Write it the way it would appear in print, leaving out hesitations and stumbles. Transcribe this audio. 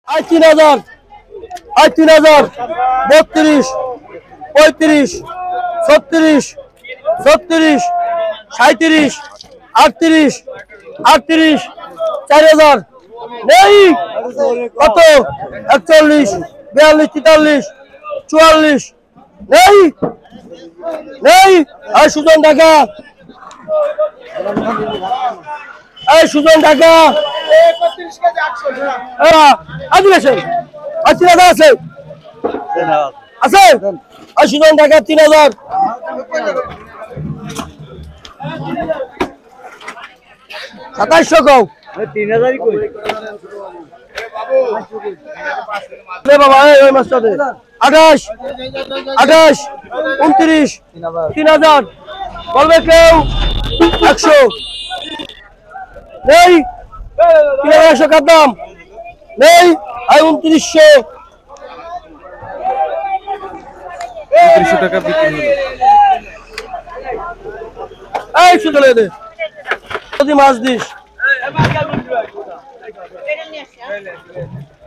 আজ 3000 আজ 3000 32 35 36 37 37 38 38 4000 নেই কত 41 42 43 44 নেই নেই আর সুজন টাকা এই সুজন টাকা 31 কেজি 800 আদিবাসী আর 3000 আছে আছে আর সুজন টাকা 3000 2700 কও 3000 কই লে বাবা এই মাছটা দে 28 28 29 3000 বলবে কেউ 100 নেই 3100 কার দাম নেই আর 2900 3000 টাকা বিক্রি হলো এই শুধু লে দে যদি মাছ দিস